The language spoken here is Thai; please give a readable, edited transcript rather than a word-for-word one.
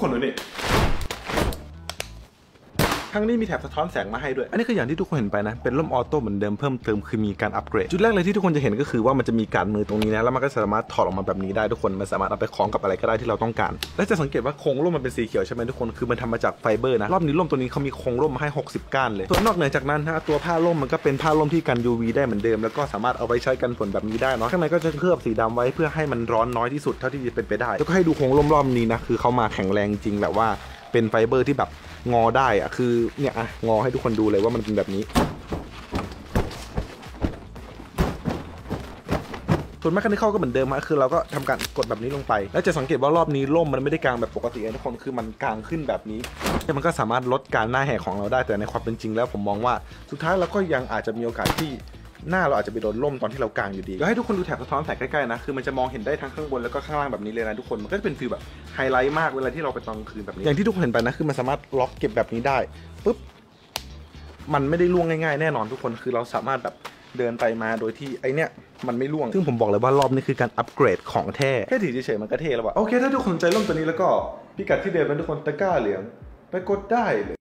คนดูนี่ทั้งนี้มีแถบสะท้อนแสงมาให้ด้วยอันนี้คืออย่างที่ทุกคนเห็นไปนะเป็นร่มออโต้เหมือนเดิมเพิ่มเติมคือมีการอัปเกรดจุดแรกเลยที่ทุกคนจะเห็นก็คือว่ามันจะมีการมือตรงนี้นะแล้วมันก็สามารถถอดออกมาแบบนี้ได้ทุกคนมันสามารถเอาไปคล้องกับอะไรก็ได้ที่เราต้องการและจะสังเกตว่าโครงร่มมันเป็นสีเขียวใช่ไหมทุกคนคือมันทำมาจากไฟเบอร์นะรอบนี้ร่มตัวนี้เขามีโครงร่มมาให้60ก้านเลยส่วนนอกเหนือจากนั้นนะตัวผ้าร่มมันก็เป็นผ้าร่มที่กัน UV ได้เหมือนเดิมแล้วก็สามารถเอาไปใช้กันฝนแบบนี้ได้เนาะข้างในก็จะเคลือบสีดำไว้เพื่อให้มันร้อนน้อยที่สุดเท่าที่จะเป็นไปได้แล้วก็ให้ดูโครงร่มรอบนี้นะคือเขามาแข็งแรงจริงแบบว่าเป็นไฟเบอร์ที่แบบงอได้อะคือเนี่ยอะงอให้ทุกคนดูเลยว่ามันเป็นแบบนี้ส่วนแมคคานิคอลก็เหมือนเดิมฮะคือเราก็ทำการกดแบบนี้ลงไปแล้วจะสังเกตว่ารอบนี้ร่มมันไม่ได้กางแบบปกตินะทุกคนคือมันกางขึ้นแบบนี้มันก็สามารถลดการหน้าแหกของเราได้แต่ในความเป็นจริงแล้วผมมองว่าสุดท้ายเราก็ยังอาจจะมีโอกาสที่หน้าเราอาจจะไปโดนร่มตอนที่เรากางอยู่ดีแล้วให้ทุกคนดูแถบสะท้อนแสงใกล้ๆนะคือมันจะมองเห็นได้ทั้งข้างบนแล้วก็ข้างล่างแบบนี้เลยนะทุกคนมันก็จะเป็นฟีลแบบไฮไลท์มากเวลาที่เราไปตอนกลางคืนแบบนี้อย่างที่ทุกคนเห็นไปนะคือมันสามารถล็อกเก็บแบบนี้ได้ปุ๊บมันไม่ได้ล่วงง่ายๆแน่นอนทุกคนคือเราสามารถแบบเดินไปมาโดยที่ไอเนี้ยมันไม่ล่วงซึ่งผมบอกเลยว่ารอบนี้คือการอัปเกรดของแท้แค่ถือเฉยๆมันก็เท่แล้วว่ะโอเคถ้าทุกคนใจร่มตัวนี้แล้วก็พิกัดที่เดิมเป็นทุกคนตะกร้าเหลืองไปกดได้เลย